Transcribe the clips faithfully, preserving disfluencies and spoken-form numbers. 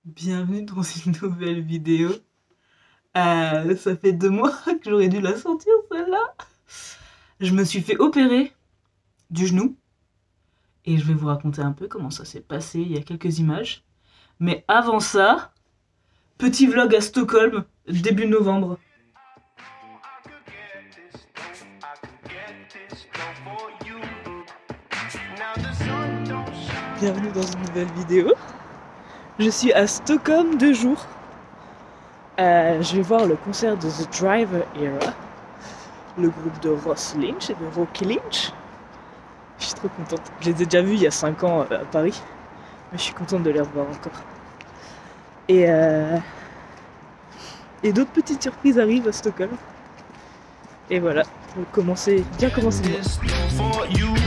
Bienvenue dans une nouvelle vidéo. Euh, ça fait deux mois que j'aurais dû la sortir celle-là. Je me suis fait opérer du genou. Et je vais vous raconter un peu comment ça s'est passé. Il y a quelques images. Mais avant ça, petit vlog à Stockholm, début novembre. Bienvenue dans une nouvelle vidéo. Je suis à Stockholm deux jours. Euh, je vais voir le concert de The Driver Era, le groupe de Ross Lynch et de Rocky Lynch. Je suis trop contente. Je les ai déjà vus il y a cinq ans à Paris, mais je suis contente de les revoir encore. Et, euh... et d'autres petites surprises arrivent à Stockholm. Et voilà, pour commencer, bien commencer le mois.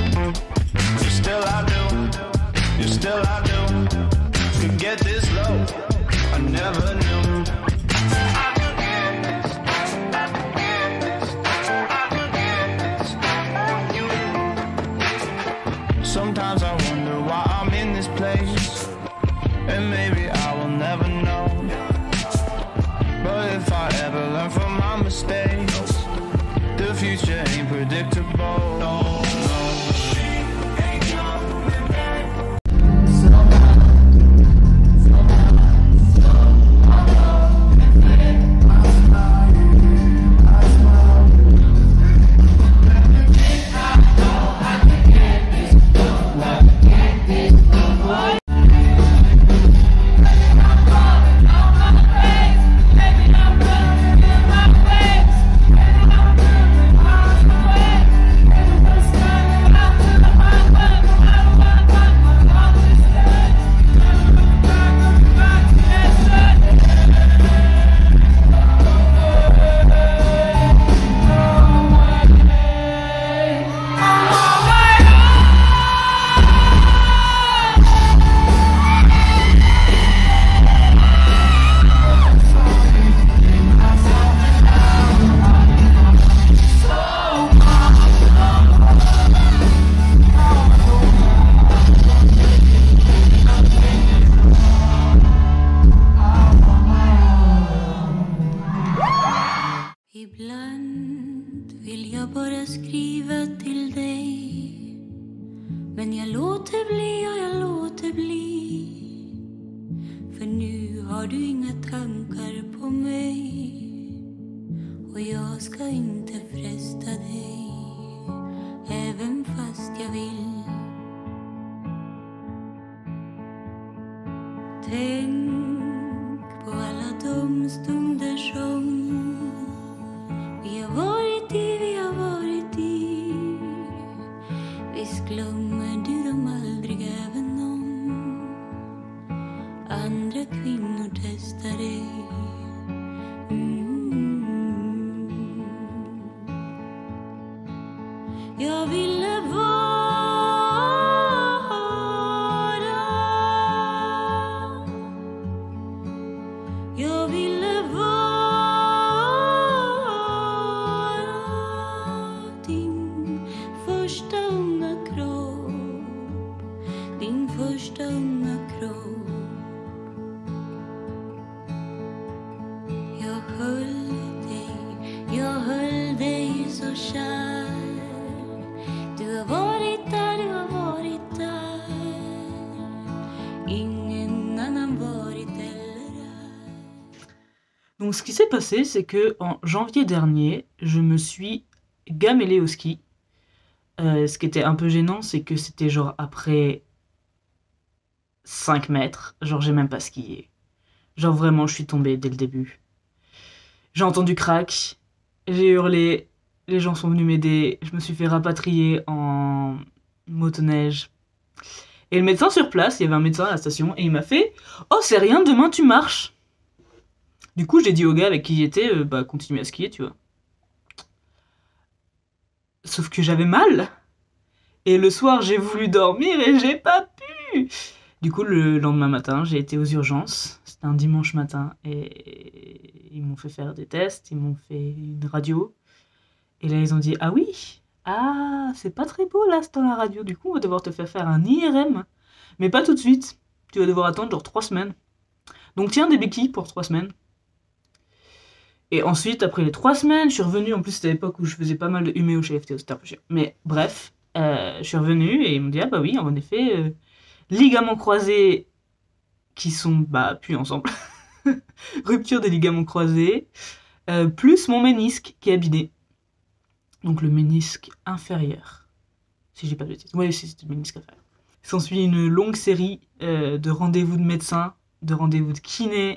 Sometimes I wonder why I'm in this place, and maybe I will never know. But if I ever learn from my mistakes, the future ain't predictable. No, no. Ibland vill jag bara skriva till dig, men jag låter bli och jag låter bli. För nu har du inga tankar på mig, och jag ska inte fresta dig, även fast jag vill. Tänk på alla de stunder som vi har varit i, vi har varit i. Visst glömmer du dem aldrig, även om andra kvinnor testar dig. Mm. Jag ville vara, jag ville vara första unga kropp. Jag höll dig, jag höll dig så kär. Du har varit där, du har varit där. Ingen annan varit eller är. Donc ce qui s'est passé, c'est que en janvier dernier, je me suis gamellée au ski. Euh, ce qui était un peu gênant, c'est que c'était genre après cinq mètres, genre j'ai même pas skié. Genre vraiment, je suis tombée dès le début. J'ai entendu crack, j'ai hurlé, les gens sont venus m'aider, je me suis fait rapatrier en motoneige. Et le médecin sur place, il y avait un médecin à la station, et il m'a fait « Oh, c'est rien, demain tu marches !» Du coup, j'ai dit au gars avec qui j'étais, euh, bah continue à skier, tu vois. Sauf que j'avais mal. Et le soir, j'ai voulu dormir et j'ai pas pu. Du coup, le lendemain matin, j'ai été aux urgences. C'était un dimanche matin. Et ils m'ont fait faire des tests. Ils m'ont fait une radio. Et là, ils ont dit « Ah oui, ah, c'est pas très beau là, c'est dans la radio. Du coup, on va devoir te faire faire un I R M. Mais pas tout de suite. Tu vas devoir attendre genre trois semaines. » Donc tiens, des béquilles pour trois semaines. Et ensuite, après les trois semaines, je suis revenu. En plus, c'était à l'époque où je faisais pas mal de huméo chez F T O, c'était un peu chiant. Mais bref, euh, je suis revenu et ils m'ont dit, ah bah oui, en effet, euh, ligaments croisés qui sont, bah, plus ensemble. Rupture des ligaments croisés, euh, plus mon ménisque qui est abîmé. Donc le ménisque inférieur. Si j'ai pas de bêtises. Oui, si c'était le ménisque inférieur. S'ensuit une longue série euh, de rendez-vous de médecin, de rendez-vous de kiné,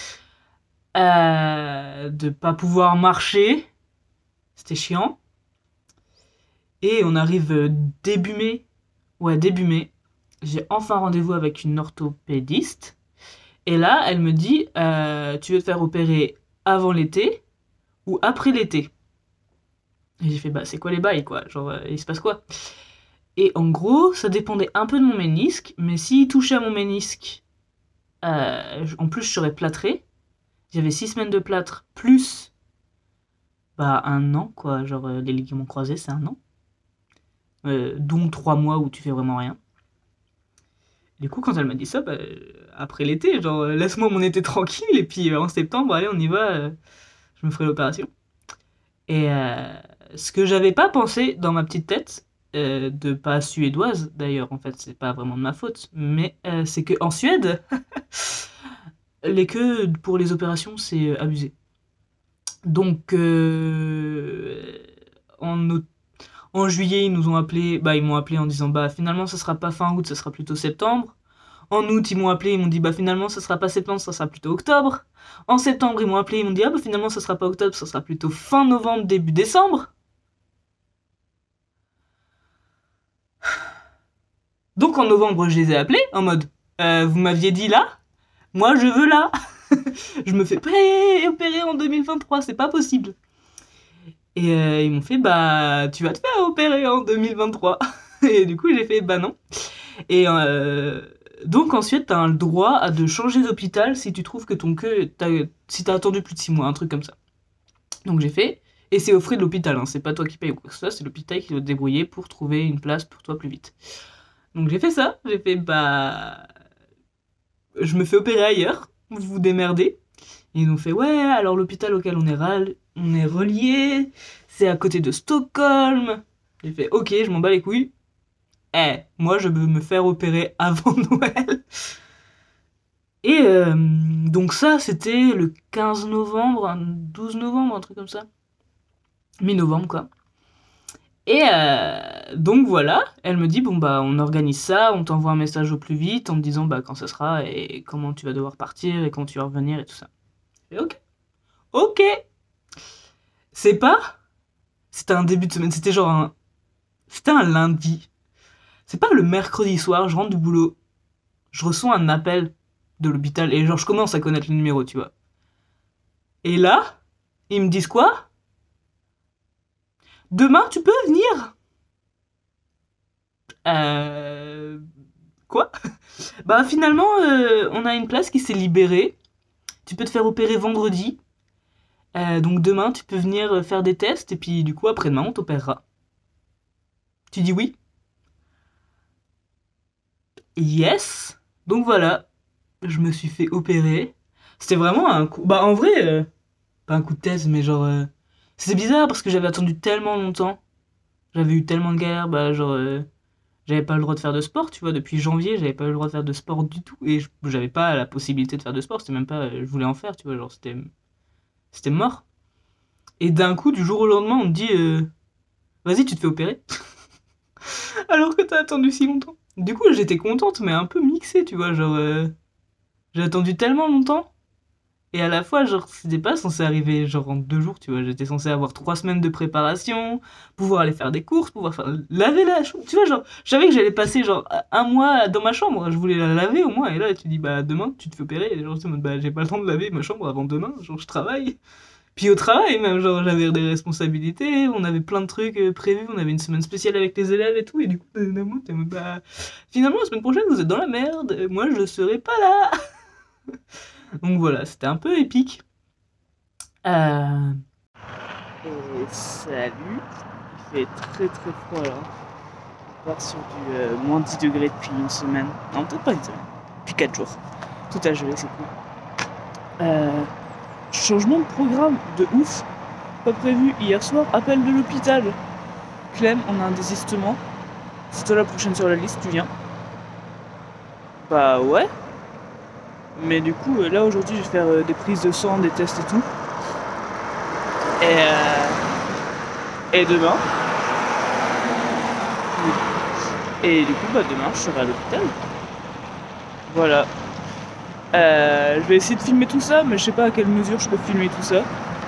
euh, de pas pouvoir marcher. C'était chiant. Et on arrive début mai. Ouais, début mai. J'ai enfin rendez-vous avec une orthopédiste. Et là, elle me dit, euh, tu veux te faire opérer avant l'été ou après l'été? Et j'ai fait, bah c'est quoi les bails, quoi? Genre, euh, il se passe quoi? Et en gros, ça dépendait un peu de mon ménisque, mais s'il touchait à mon ménisque, euh, en plus je serais plâtré. J'avais six semaines de plâtre, plus bah un an, quoi. Genre, euh, les ligaments croisés, c'est un an. Euh, dont trois mois où tu fais vraiment rien. Du coup, quand elle m'a dit ça, bah, après l'été, genre, euh, laisse-moi mon été tranquille, et puis euh, en septembre, allez, on y va, euh, je me ferai l'opération. Et euh, ce que j'avais pas pensé dans ma petite tête, euh, de pas suédoise d'ailleurs, en fait, c'est pas vraiment de ma faute, mais euh, c'est qu'en Suède, les queues pour les opérations, c'est euh, abusé. Donc, euh, en, en juillet, ils nous ont appelé, bah, ils m'ont appelé en disant, bah, finalement, ça sera pas fin août, ça sera plutôt septembre. En août, ils m'ont appelé, ils m'ont dit, bah, finalement, ça sera pas septembre, ça sera plutôt octobre. En septembre, ils m'ont appelé, ils m'ont dit, ah, bah, finalement, ça sera pas octobre, ça sera plutôt fin novembre, début décembre. Donc, en novembre, je les ai appelés, en mode, euh, vous m'aviez dit là, moi, je veux là. Je me fais pas opérer en deux mille vingt-trois, c'est pas possible. Et euh, ils m'ont fait, bah, tu vas te faire opérer en deux mille vingt-trois. Et du coup, j'ai fait, bah non. Et euh, donc, ensuite, t'as le droit à de changer d'hôpital si tu trouves que ton queue, t'as, si t'as attendu plus de six mois, un truc comme ça. Donc, j'ai fait, et c'est aux frais de l'hôpital, hein, c'est pas toi qui payes ou quoi que ce soit, c'est l'hôpital qui doit te débrouiller pour trouver une place pour toi plus vite. Donc, j'ai fait ça, j'ai fait, bah, je me fais opérer ailleurs, vous vous démerdez. Et ils ont fait, ouais, alors l'hôpital auquel on est, ral... on est relié, c'est à côté de Stockholm. J'ai fait, ok, je m'en bats les couilles. Eh, moi je veux me faire opérer avant Noël. Et euh, donc ça, c'était le quinze novembre, douze novembre, un truc comme ça. Mi-novembre, quoi. Et euh, donc voilà, elle me dit, bon bah on organise ça, on t'envoie un message au plus vite en me disant bah quand ça sera et comment tu vas devoir partir et quand tu vas revenir et tout ça. Et ok. Ok. C'est pas... C'était un début de semaine, c'était genre un... C'était un lundi. C'est pas le mercredi soir, je rentre du boulot, je reçois un appel de l'hôpital et genre je commence à connaître le numéro, tu vois. Et là, ils me disent quoi? Demain, tu peux venir? Euh... Quoi? Bah finalement, euh, on a une place qui s'est libérée. Tu peux te faire opérer vendredi. Euh, donc demain, tu peux venir faire des tests et puis du coup, après-demain, on t'opérera. Tu dis oui? Yes. Donc voilà, je me suis fait opérer. C'était vraiment un coup... Bah en vrai, euh, pas un coup de tête, mais genre... Euh... C'était bizarre parce que j'avais attendu tellement longtemps. J'avais eu tellement de galères, bah genre... Euh... J'avais pas le droit de faire de sport, tu vois, depuis janvier, j'avais pas eu le droit de faire de sport du tout. Et j'avais pas la possibilité de faire de sport, c'était même pas... Je voulais en faire, tu vois, genre c'était... C'était mort. Et d'un coup, du jour au lendemain, on me dit... Euh... Vas-y, tu te fais opérer. Alors que t'as attendu si longtemps. Du coup, j'étais contente, mais un peu mixée, tu vois, genre... Euh... J'ai attendu tellement longtemps. Et à la fois, genre, c'était pas censé arriver genre en deux jours, tu vois. J'étais censé avoir trois semaines de préparation, pouvoir aller faire des courses, pouvoir faire laver la chambre. Tu vois, genre, je savais que j'allais passer genre un mois dans ma chambre. Je voulais la laver au moins. Et là, tu dis, bah demain, tu te fais opérer. Et genre, tu dis, bah j'ai pas le temps de laver ma chambre avant demain. Genre, je travaille. Puis au travail, même, genre, j'avais des responsabilités. On avait plein de trucs euh, prévus. On avait une semaine spéciale avec les élèves et tout. Et du coup, bah, finalement, la semaine prochaine, vous êtes dans la merde. Moi, je serai pas là. Donc voilà, c'était un peu épique. Euh... Et salut, il fait très très froid là. On part sur du euh, moins dix degrés depuis une semaine. Non, peut-être pas une semaine. Depuis quatre jours. Tout a gelé, c'est cool. Euh, changement de programme de ouf. Pas prévu hier soir, appel de l'hôpital. Clem, on a un désistement. C'est toi la prochaine sur la liste, tu viens? Bah ouais. Mais du coup, euh, là aujourd'hui, je vais faire euh, des prises de sang, des tests et tout. Et, euh, et demain. Et du coup, bah demain, je serai à l'hôpital. Voilà. Euh, je vais essayer de filmer tout ça, mais je sais pas à quelle mesure je peux filmer tout ça.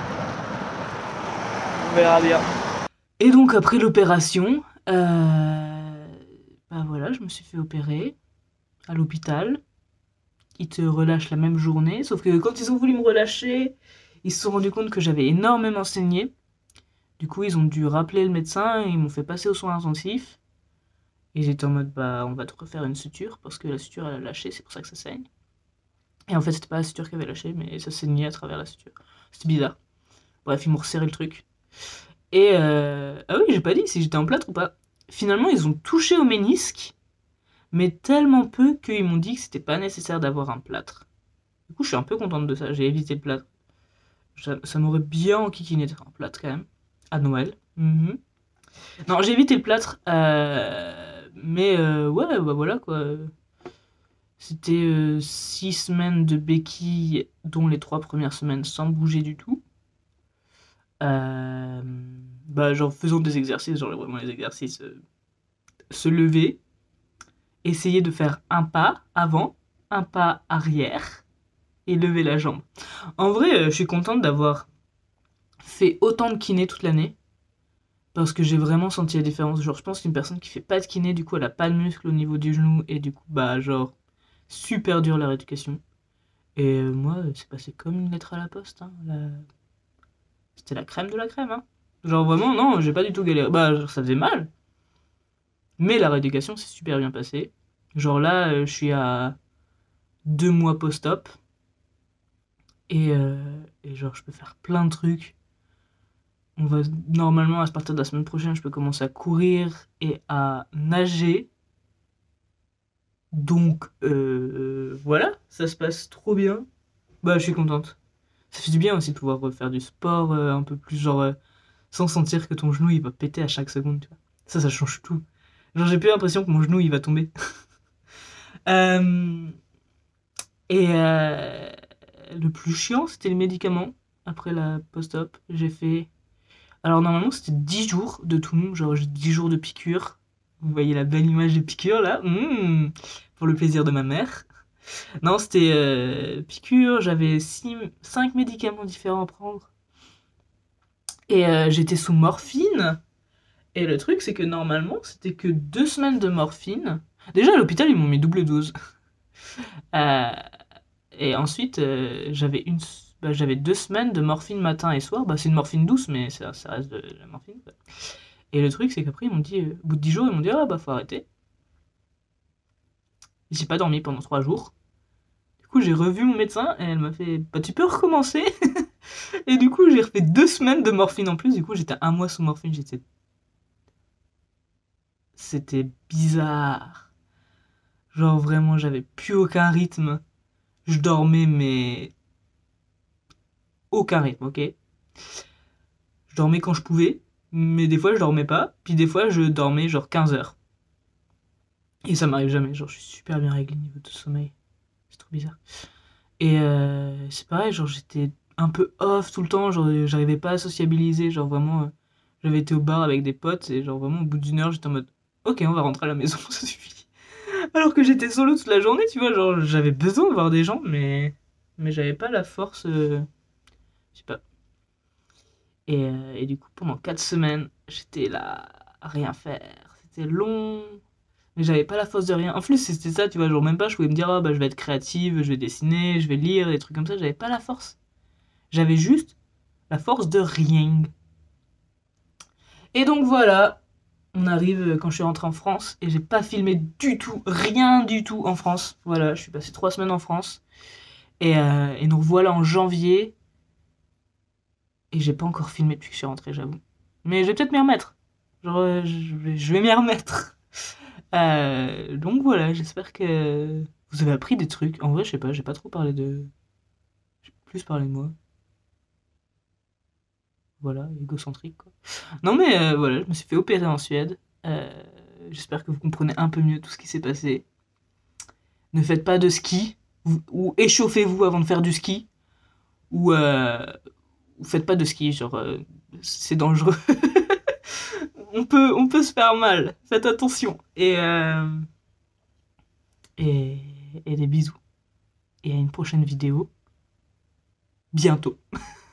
On verra bien. Et donc après l'opération, euh, bah voilà, je me suis fait opérer à l'hôpital. Ils te relâchent la même journée, sauf que quand ils ont voulu me relâcher, ils se sont rendus compte que j'avais énormément saigné. Du coup, ils ont dû rappeler le médecin, et ils m'ont fait passer aux soins intensifs. Ils étaient en mode, bah, on va te refaire une suture, parce que la suture, elle a lâché, c'est pour ça que ça saigne. Et en fait, c'était pas la suture qui avait lâché, mais ça saignait à travers la suture. C'était bizarre. Bref, ils m'ont resserré le truc. Et, euh... ah oui, j'ai pas dit si j'étais en plâtre ou pas. Finalement, ils ont touché au ménisque, mais tellement peu qu'ils m'ont dit que c'était pas nécessaire d'avoir un plâtre. Du coup, je suis un peu contente de ça, j'ai évité le plâtre. Ça, ça m'aurait bien enquiquiné d'être un plâtre quand même, à Noël. Mm-hmm. Non, j'ai évité le plâtre, euh... mais euh, ouais, bah voilà quoi. C'était euh, six semaines de béquilles, dont les trois premières semaines sans bouger du tout. Euh... Bah genre faisons des exercices, genre vraiment les exercices, euh... se lever, essayer de faire un pas avant, un pas arrière, et lever la jambe. En vrai, euh, je suis contente d'avoir fait autant de kiné toute l'année, parce que j'ai vraiment senti la différence. Genre, je pense qu'une personne qui fait pas de kiné, du coup, elle a pas de muscle au niveau du genou, et du coup, bah, genre, super dur la rééducation. Et euh, moi, c'est passé comme une lettre à la poste, hein. La... C'était la crème de la crème, hein. Genre, vraiment, non, j'ai pas du tout galéré. Bah, genre, ça faisait mal. Mais la rééducation s'est super bien passée. Genre là, euh, je suis à deux mois post-op. Et, euh, et genre, je peux faire plein de trucs. On va normalement, à partir de la semaine prochaine, je peux commencer à courir et à nager. Donc, euh, voilà, ça se passe trop bien. Bah, je suis contente. Ça fait du bien aussi de pouvoir refaire du sport euh, un peu plus, genre, euh, sans sentir que ton genou, il va péter à chaque seconde, tu vois. Ça, ça change tout. Genre, j'ai plus l'impression que mon genou, il va tomber. euh, et euh, le plus chiant, c'était les médicaments. Après la post-op, j'ai fait... Alors, normalement, c'était dix jours de tout, genre j'ai dix jours de piqûres. Vous voyez la belle image de piqûres, là, mmh, pour le plaisir de ma mère. Non, c'était euh, piqûres, j'avais cinq médicaments différents à prendre. Et euh, j'étais sous morphine. Et le truc, c'est que normalement, c'était que deux semaines de morphine. Déjà, à l'hôpital, ils m'ont mis double dose. euh, et ensuite, euh, j'avais une... Bah, j'avais deux semaines de morphine matin et soir. Bah, c'est une morphine douce, mais ça, ça reste de la morphine, quoi. Et le truc, c'est qu'après, ils m'ont dit, euh, au bout de dix jours, ils m'ont dit, ah bah, faut arrêter. J'ai pas dormi pendant trois jours. Du coup, j'ai revu mon médecin et elle m'a fait, bah, tu peux recommencer. Et du coup, j'ai refait deux semaines de morphine en plus. Du coup, j'étais un mois sous morphine. J'étais. C'était bizarre. Genre, vraiment, j'avais plus aucun rythme. Je dormais, mais. Aucun rythme, ok? Je dormais quand je pouvais, mais des fois, je dormais pas. Puis des fois, je dormais genre quinze heures. Et ça m'arrive jamais. Genre, je suis super bien réglé au niveau de sommeil. C'est trop bizarre. Et euh, c'est pareil, genre, j'étais un peu off tout le temps. Genre, j'arrivais pas à sociabiliser. Genre, vraiment, euh, j'avais été au bar avec des potes. Et genre, vraiment, au bout d'une heure, j'étais en mode, ok, on va rentrer à la maison, ça suffit. Alors que j'étais solo toute la journée, tu vois. Genre, j'avais besoin de voir des gens, mais, mais j'avais pas la force. Euh... Je sais pas. Et, euh, et du coup, pendant quatre semaines, j'étais là à rien faire. C'était long. Mais j'avais pas la force de rien. En plus, c'était ça, tu vois, genre même pas, je pouvais me dire, ah bah je vais être créative, je vais dessiner, je vais lire, des trucs comme ça, j'avais pas la force. J'avais juste la force de rien. Et donc voilà, on arrive quand je suis rentrée en France, et j'ai pas filmé du tout, rien du tout en France. Voilà, je suis passé trois semaines en France. Et, euh, et nous revoilà en janvier. Et j'ai pas encore filmé depuis que je suis rentrée, j'avoue. Mais je vais peut-être m'y remettre. Genre, euh, je vais, je vais m'y remettre. Euh, donc voilà, j'espère que vous avez appris des trucs. En vrai, je sais pas, j'ai pas trop parlé de... Plus parler de moi. Voilà, égocentrique quoi. Non mais euh, voilà, je me suis fait opérer en Suède. Euh, J'espère que vous comprenez un peu mieux tout ce qui s'est passé. Ne faites pas de ski, ou, ou échauffez-vous avant de faire du ski, ou euh, faites pas de ski, genre euh, c'est dangereux. on peut, on peut se faire mal. Faites attention. Et euh, et, et des bisous. Et à une prochaine vidéo bientôt.